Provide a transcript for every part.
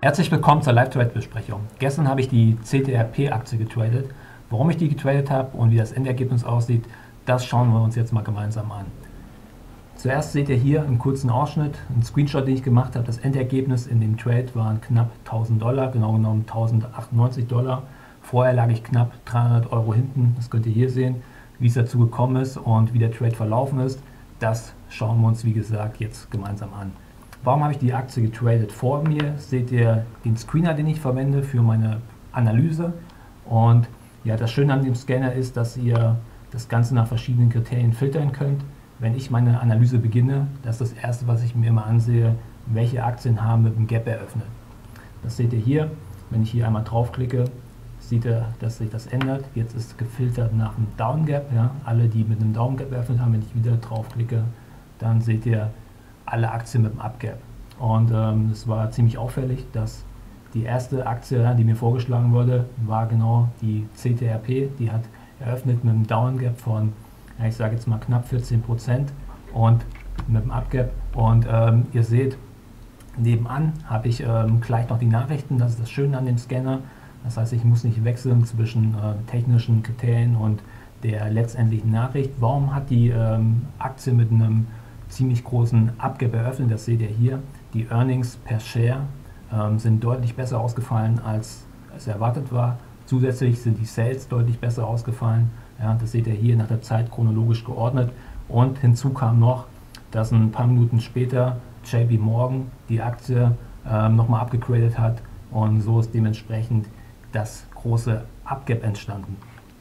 Herzlich willkommen zur Live-Trade-Besprechung. Gestern habe ich die CTRP-Aktie getradet. Warum ich die getradet habe und wie das Endergebnis aussieht, das schauen wir uns jetzt mal gemeinsam an. Zuerst seht ihr hier einen kurzen Ausschnitt, einen Screenshot, den ich gemacht habe. Das Endergebnis in dem Trade waren knapp $1000, genau genommen 1098 Dollar. Vorher lag ich knapp 300 Euro hinten. Das könnt ihr hier sehen, wie es dazu gekommen ist und wie der Trade verlaufen ist. Das schauen wir uns, wie gesagt, jetzt gemeinsam an. Warum habe ich die Aktie getradet? Vor mir seht ihr den Screener, den ich verwende für meine Analyse. Und ja, das Schöne an dem Scanner ist, dass ihr das Ganze nach verschiedenen Kriterien filtern könnt. Wenn ich meine Analyse beginne, das ist das Erste, was ich mir immer ansehe, welche Aktien haben mit dem Gap eröffnet. Das seht ihr hier. Wenn ich hier einmal draufklicke, seht ihr, dass sich das ändert. Jetzt ist gefiltert nach dem Down Gap. Ja. Alle, die mit einem Down Gap eröffnet haben, wenn ich wieder draufklicke, dann seht ihr alle Aktien mit dem Up-Gap. Und es war ziemlich auffällig, dass die erste Aktie, die mir vorgeschlagen wurde, war genau die CTRP. Die hat eröffnet mit einem Down-Gap von, ja, ich sage jetzt mal knapp 14% und mit dem Up-Gap. Und ihr seht, nebenan habe ich gleich noch die Nachrichten. Das ist das Schöne an dem Scanner. Das heißt, ich muss nicht wechseln zwischen technischen Kriterien und der letztendlichen Nachricht. Warum hat die Aktie mit einem ziemlich großen Up-Gap eröffnet? Das seht ihr hier. Die Earnings per Share sind deutlich besser ausgefallen, als erwartet war. Zusätzlich sind die Sales deutlich besser ausgefallen. Ja, das seht ihr hier nach der Zeit chronologisch geordnet. Und hinzu kam noch, dass ein paar Minuten später JP Morgan die Aktie nochmal abgegradet hat. Und so ist dementsprechend das große Up-Gap entstanden.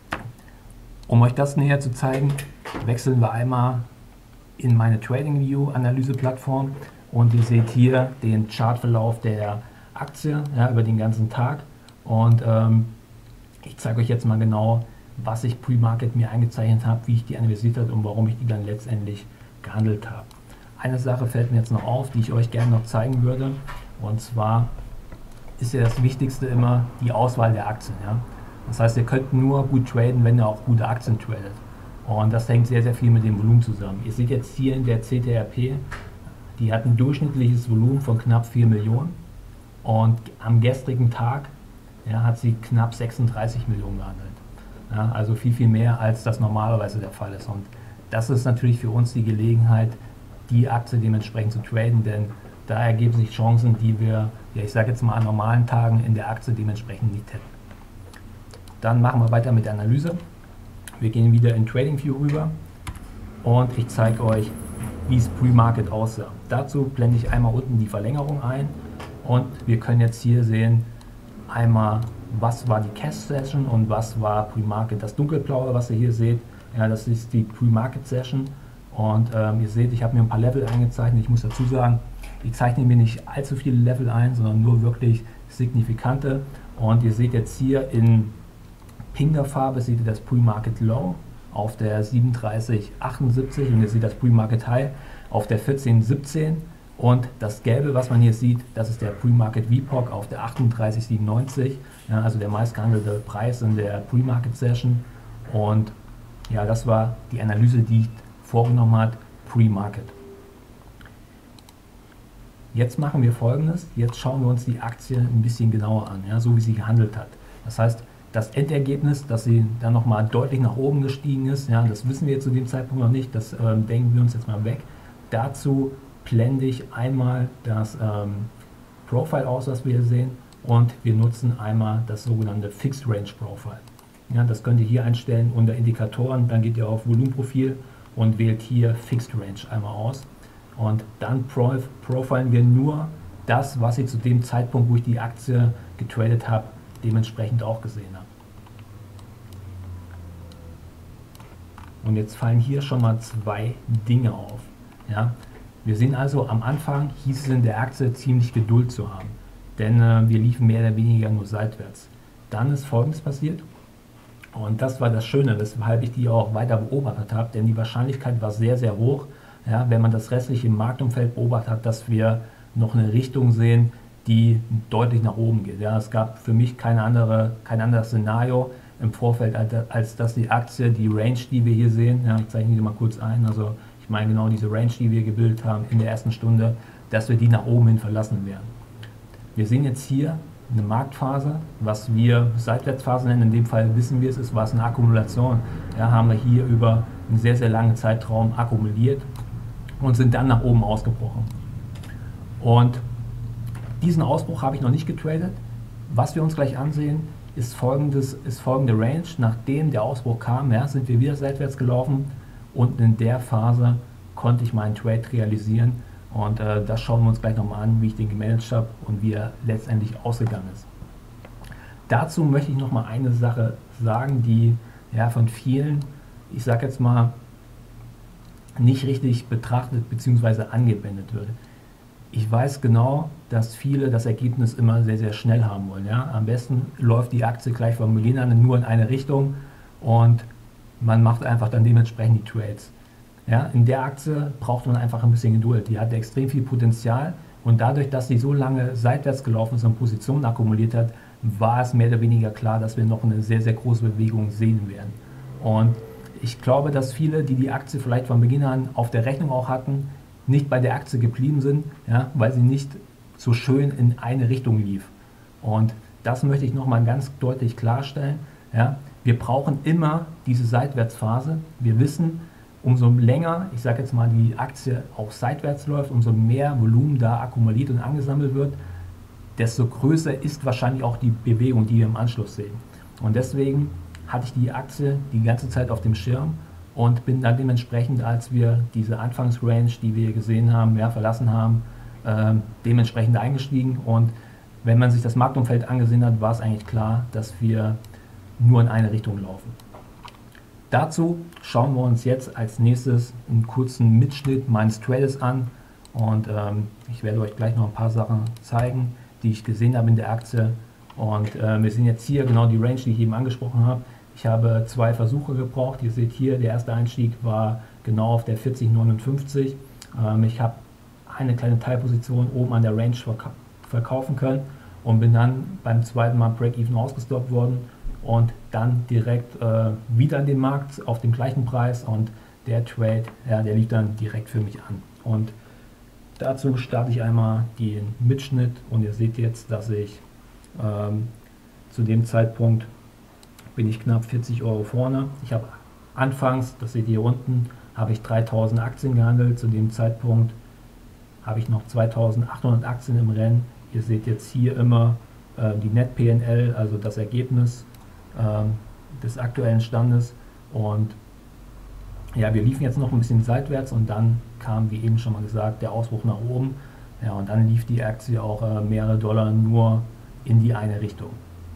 Um euch das näher zu zeigen, wechseln wir einmal in meine TradingView Analyse-Plattform und ihr seht hier den Chartverlauf der Aktie, ja, über den ganzen Tag. Und ich zeige euch jetzt mal genau, was ich Pre-Market mir eingezeichnet habe, wie ich die analysiert habe und warum ich die dann letztendlich gehandelt habe. Eine Sache fällt mir jetzt noch auf, die ich euch gerne noch zeigen würde, und zwar ist ja das Wichtigste immer die Auswahl der Aktien. Ja? Das heißt, ihr könnt nur gut traden, wenn ihr auch gute Aktien tradet. Und das hängt sehr, sehr viel mit dem Volumen zusammen. Ihr seht jetzt hier in der CTRP, die hat ein durchschnittliches Volumen von knapp 4 Millionen. Und am gestrigen Tag, ja, hat sie knapp 36 Millionen gehandelt. Ja, also viel, viel mehr, als das normalerweise der Fall ist. Und das ist natürlich für uns die Gelegenheit, die Aktie dementsprechend zu traden, denn da ergeben sich Chancen, die wir, ja, ich sage jetzt mal, an normalen Tagen in der Aktie dementsprechend nicht hätten. Dann machen wir weiter mit der Analyse. Wir gehen wieder in TradingView rüber und ich zeige euch, wie es Pre-Market aussah. Dazu blende ich einmal unten die Verlängerung ein und wir können jetzt hier sehen, einmal was war die Cash Session und was war Pre-Market. Das dunkelblaue, was ihr hier seht, ja, das ist die Pre-Market Session und ihr seht, ich habe mir ein paar Level eingezeichnet. Ich muss dazu sagen, ich zeichne mir nicht allzu viele Level ein, sondern nur wirklich signifikante, und ihr seht jetzt hier in pinker Farbe seht ihr das Pre-Market Low auf der 37,78 und ihr seht das Pre-Market High auf der 14,17 und das Gelbe, was man hier sieht, das ist der Pre-Market VPOC auf der 38,97, ja, also der meistgehandelte Preis in der Pre-Market Session. Und ja, das war die Analyse, die ich vorgenommen habe, Pre-Market. Jetzt machen wir Folgendes, jetzt schauen wir uns die Aktie ein bisschen genauer an, ja, so wie sie gehandelt hat. Das heißt, das Endergebnis, dass sie dann nochmal deutlich nach oben gestiegen ist, ja, das wissen wir zu dem Zeitpunkt noch nicht, das denken wir uns jetzt mal weg. Dazu blende ich einmal das Profile aus, was wir hier sehen, und wir nutzen einmal das sogenannte Fixed Range Profile. Ja, das könnt ihr hier einstellen unter Indikatoren, dann geht ihr auf Volumenprofil und wählt hier Fixed Range einmal aus. Und dann profilen wir nur das, was ich zu dem Zeitpunkt, wo ich die Aktie getradet habe, dementsprechend auch gesehen habe. Und jetzt fallen hier schon mal zwei Dinge auf. Ja? Wir sehen also, am Anfang hieß es in der Aktie ziemlich Geduld zu haben, denn wir liefen mehr oder weniger nur seitwärts. Dann ist Folgendes passiert und das war das Schöne, weshalb ich die auch weiter beobachtet habe, denn die Wahrscheinlichkeit war sehr, sehr hoch, ja, wenn man das restliche Marktumfeld beobachtet hat, dass wir noch eine Richtung sehen, die deutlich nach oben geht. Ja, es gab für mich kein anderes Szenario im Vorfeld, als dass die Aktie, die Range, die wir hier sehen, ja, ich zeichne die mal kurz ein, also ich meine genau diese Range, die wir gebildet haben in der ersten Stunde, dass wir die nach oben hin verlassen werden. Wir sehen jetzt hier eine Marktphase, was wir Seitwärtsphase nennen. In dem Fall wissen wir es, war es eine Akkumulation. Ja, haben wir hier über einen sehr, sehr langen Zeitraum akkumuliert und sind dann nach oben ausgebrochen. Und diesen Ausbruch habe ich noch nicht getradet. Was wir uns gleich ansehen, ist folgende Range. Nachdem der Ausbruch kam, ja, sind wir wieder seitwärts gelaufen und in der Phase konnte ich meinen Trade realisieren. Und das schauen wir uns gleich nochmal an, wie ich den gemanagt habe und wie er letztendlich ausgegangen ist. Dazu möchte ich nochmal eine Sache sagen, die ja von vielen, ich sage jetzt mal, nicht richtig betrachtet bzw. angewendet wird. Ich weiß genau, dass viele das Ergebnis immer sehr, sehr schnell haben wollen. Ja? Am besten läuft die Aktie gleich von Beginn an nur in eine Richtung und man macht einfach dann dementsprechend die Trades. Ja? In der Aktie braucht man einfach ein bisschen Geduld. Die hat extrem viel Potenzial und dadurch, dass sie so lange seitwärts gelaufen ist und Positionen akkumuliert hat, war es mehr oder weniger klar, dass wir noch eine sehr, sehr große Bewegung sehen werden. Und ich glaube, dass viele, die die Aktie vielleicht von Beginn an auf der Rechnung auch hatten, nicht bei der Aktie geblieben sind, ja, weil sie nicht so schön in eine Richtung lief. Und das möchte ich nochmal ganz deutlich klarstellen. Ja. Wir brauchen immer diese Seitwärtsphase. Wir wissen, umso länger, ich sage jetzt mal, die Aktie auch seitwärts läuft, umso mehr Volumen da akkumuliert und angesammelt wird, desto größer ist wahrscheinlich auch die Bewegung, die wir im Anschluss sehen. Und deswegen hatte ich die Aktie die ganze Zeit auf dem Schirm und bin dann dementsprechend, als wir diese Anfangsrange, die wir gesehen haben, ja, verlassen haben, dementsprechend eingestiegen. Und wenn man sich das Marktumfeld angesehen hat, war es eigentlich klar, dass wir nur in eine Richtung laufen. Dazu schauen wir uns jetzt als nächstes einen kurzen Mitschnitt meines Trades an und ich werde euch gleich noch ein paar Sachen zeigen, die ich gesehen habe in der Aktie. Und wir sehen jetzt hier genau die Range, die ich eben angesprochen habe. Ich habe 2 Versuche gebraucht. Ihr seht hier, der erste Einstieg war genau auf der 40,59. Ich habe eine kleine Teilposition oben an der Range verkaufen können und bin dann beim zweiten Mal Break-Even ausgestoppt worden und dann direkt wieder in den Markt auf dem gleichen Preis und der Trade, ja, der lief dann direkt für mich an. Und dazu starte ich einmal den Mitschnitt und ihr seht jetzt, dass ich zu dem Zeitpunkt bin ich knapp 40 Euro vorne. Ich habe anfangs, das seht ihr hier unten, habe ich 3000 Aktien gehandelt. Zu dem Zeitpunkt habe ich noch 2800 Aktien im Rennen. Ihr seht jetzt hier immer die Net PNL, also das Ergebnis des aktuellen Standes. Und ja, wir liefen jetzt noch ein bisschen seitwärts und dann kam, wie eben schon mal gesagt, der Ausbruch nach oben. Ja, und dann lief die Aktie auch mehrere Dollar nur in die eine Richtung.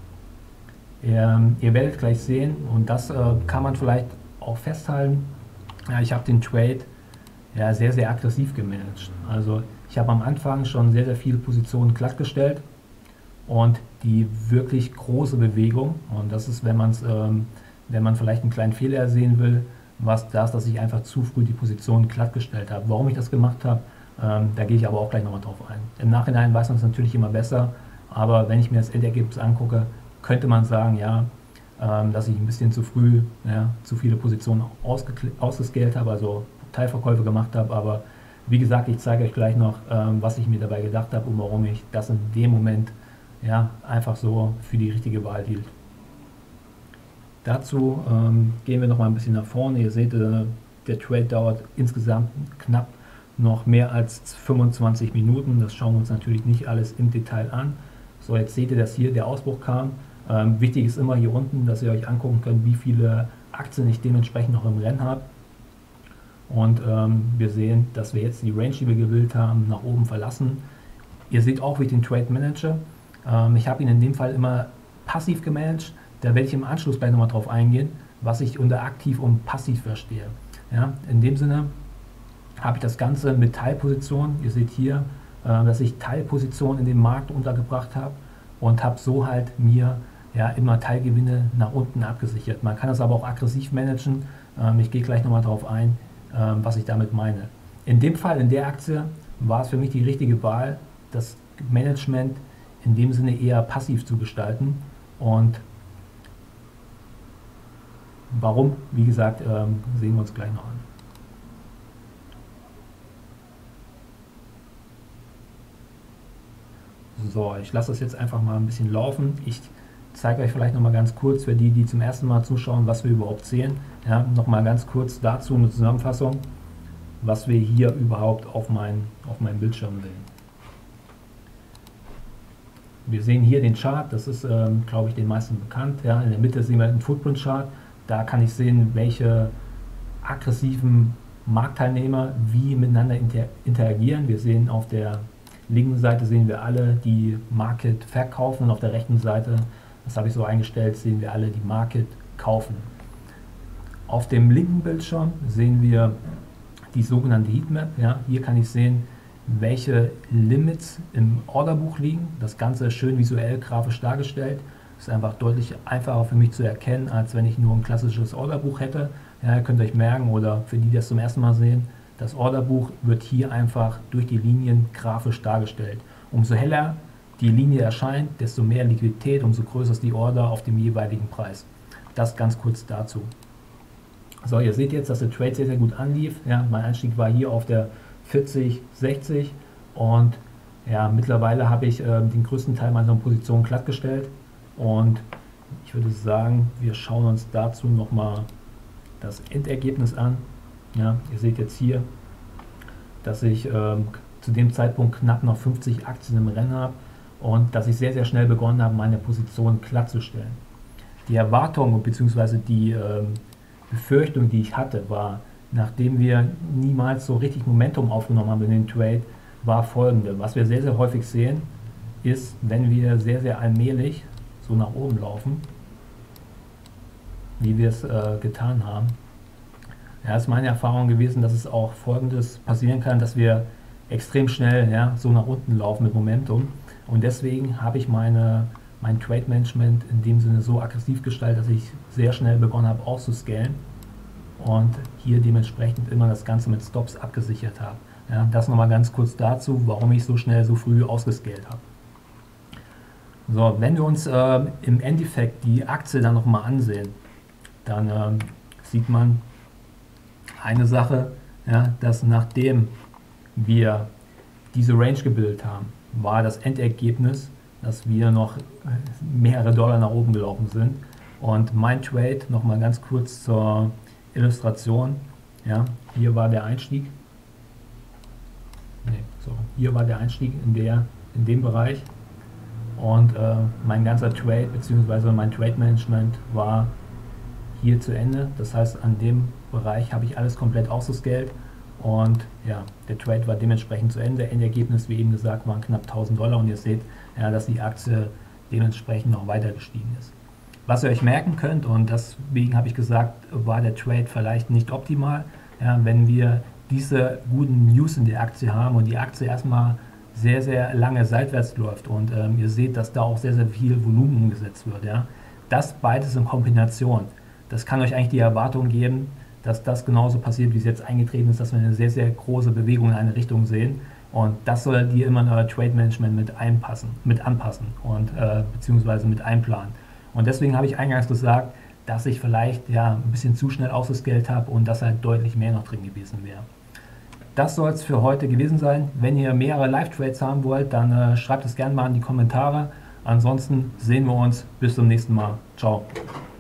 Ihr werdet gleich sehen, und das kann man vielleicht auch festhalten, ja, ich habe den Trade ja, sehr, sehr aggressiv gemanagt. Also ich habe am Anfang schon sehr, sehr viele Positionen glattgestellt und die wirklich große Bewegung, und das ist, wenn man vielleicht einen kleinen Fehler sehen will, was das, dass ich einfach zu früh die Position glattgestellt habe. Warum ich das gemacht habe, da gehe ich aber auch gleich nochmal drauf ein. Im Nachhinein weiß man es natürlich immer besser, aber wenn ich mir das Endergebnis angucke, könnte man sagen, ja, dass ich ein bisschen zu früh, ja, zu viele Positionen ausgescaled habe, also Teilverkäufe gemacht habe. Aber wie gesagt, ich zeige euch gleich noch, was ich mir dabei gedacht habe und warum ich das in dem Moment, ja, einfach so für die richtige Wahl hielt. Dazu gehen wir noch mal ein bisschen nach vorne. Ihr seht, der Trade dauert insgesamt knapp noch mehr als 25 Minuten. Das schauen wir uns natürlich nicht alles im Detail an. So, jetzt seht ihr, dass hier der Ausbruch kam. Wichtig ist immer hier unten, dass ihr euch angucken könnt, wie viele Aktien ich dementsprechend noch im Rennen habe. Und wir sehen, dass wir jetzt die Range, die wir gewählt haben, nach oben verlassen. Ihr seht auch, wie ich den Trade manage. Ich habe ihn in dem Fall immer passiv gemanagt. Da werde ich im Anschluss gleich nochmal drauf eingehen, was ich unter aktiv und passiv verstehe. Ja, in dem Sinne habe ich das Ganze mit Teilpositionen. Ihr seht hier, dass ich Teilpositionen in dem Markt untergebracht habe und habe so halt mir ja immer Teilgewinne nach unten abgesichert. Man kann das aber auch aggressiv managen. Ich gehe gleich nochmal darauf ein, was ich damit meine. In dem Fall, in der Aktie, war es für mich die richtige Wahl, das Management in dem Sinne eher passiv zu gestalten. Und warum, wie gesagt, sehen wir uns gleich noch an. So, ich lasse das jetzt einfach mal ein bisschen laufen. Ich zeige euch vielleicht noch mal ganz kurz für die, die zum ersten Mal zuschauen, was wir überhaupt sehen. Ja, noch mal ganz kurz dazu eine Zusammenfassung, was wir hier überhaupt auf meinem Bildschirm sehen. Wir sehen hier den Chart, das ist, glaube ich, den meisten bekannt. Ja, in der Mitte sehen wir den Footprint-Chart. Da kann ich sehen, welche aggressiven Marktteilnehmer wie miteinander interagieren. Wir sehen auf der linken Seite sehen wir alle, die Market verkaufen, und auf der rechten Seite, das habe ich so eingestellt, sehen wir alle, die Market kaufen. Auf dem linken Bildschirm sehen wir die sogenannte Heatmap. Ja, hier kann ich sehen, welche Limits im Orderbuch liegen. Das Ganze ist schön visuell grafisch dargestellt. Ist einfach deutlich einfacher für mich zu erkennen, als wenn ich nur ein klassisches Orderbuch hätte. Ja, ihr könnt euch merken, oder für die, die das zum ersten Mal sehen, das Orderbuch wird hier einfach durch die Linien grafisch dargestellt. Umso heller die Linie erscheint, desto mehr Liquidität, umso größer ist die Order auf dem jeweiligen Preis. Das ganz kurz dazu. So, ihr seht jetzt, dass der Trade sehr, sehr gut anlief. Ja, mein Einstieg war hier auf der 40,60 und ja, mittlerweile habe ich den größten Teil meiner Position glattgestellt, und ich würde sagen, wir schauen uns dazu nochmal das Endergebnis an. Ja, ihr seht jetzt hier, dass ich zu dem Zeitpunkt knapp noch 50 Aktien im Rennen habe und dass ich sehr, sehr schnell begonnen habe, meine Position glattzustellen. Die Erwartung bzw. die Befürchtung, die ich hatte, war, nachdem wir niemals so richtig Momentum aufgenommen haben in den Trade, war folgende. Was wir sehr, sehr häufig sehen, ist, wenn wir sehr, sehr allmählich so nach oben laufen, wie wir es getan haben. Ja, ist meine Erfahrung gewesen, dass es auch Folgendes passieren kann, dass wir extrem schnell, ja, so nach unten laufen mit Momentum, und deswegen habe ich mein Trade Management in dem Sinne so aggressiv gestaltet, dass ich sehr schnell begonnen habe auszuscalen und hier dementsprechend immer das Ganze mit Stops abgesichert habe. Ja, das nochmal ganz kurz dazu, warum ich so schnell, so früh ausgescalt habe. So, wenn wir uns im Endeffekt die Aktie dann nochmal ansehen, dann sieht man eine Sache, ja, dass nachdem wir diese Range gebildet haben, war das Endergebnis, dass wir noch mehrere Dollar nach oben gelaufen sind. Und mein Trade, nochmal ganz kurz zur Illustration, ja, hier war der Einstieg, hier war der Einstieg in dem Bereich, und mein ganzer Trade bzw. mein Trade Management war hier zu Ende. Das heißt, an dem Bereich habe ich alles komplett ausgescalt, und ja, der Trade war dementsprechend zu Ende. Endergebnis, wie eben gesagt, waren knapp 1000 Dollar, und ihr seht, ja, dass die Aktie dementsprechend noch weiter gestiegen ist. Was ihr euch merken könnt, und deswegen habe ich gesagt, war der Trade vielleicht nicht optimal, ja, wenn wir diese guten News in der Aktie haben und die Aktie erstmal sehr, sehr lange seitwärts läuft, und ihr seht, dass da auch sehr, sehr viel Volumen umgesetzt wird. Ja. Das beides in Kombination, das kann euch eigentlich die Erwartung geben, dass das genauso passiert, wie es jetzt eingetreten ist, dass wir eine sehr, sehr große Bewegung in eine Richtung sehen, und das solltet ihr immer in euer Trade Management mit anpassen und beziehungsweise mit einplanen. Und deswegen habe ich eingangs gesagt, dass ich vielleicht ja ein bisschen zu schnell ausgescalt habe und dass halt deutlich mehr noch drin gewesen wäre. Das soll es für heute gewesen sein. Wenn ihr mehrere Live-Trades haben wollt, dann schreibt es gerne mal in die Kommentare. Ansonsten sehen wir uns bis zum nächsten Mal. Ciao.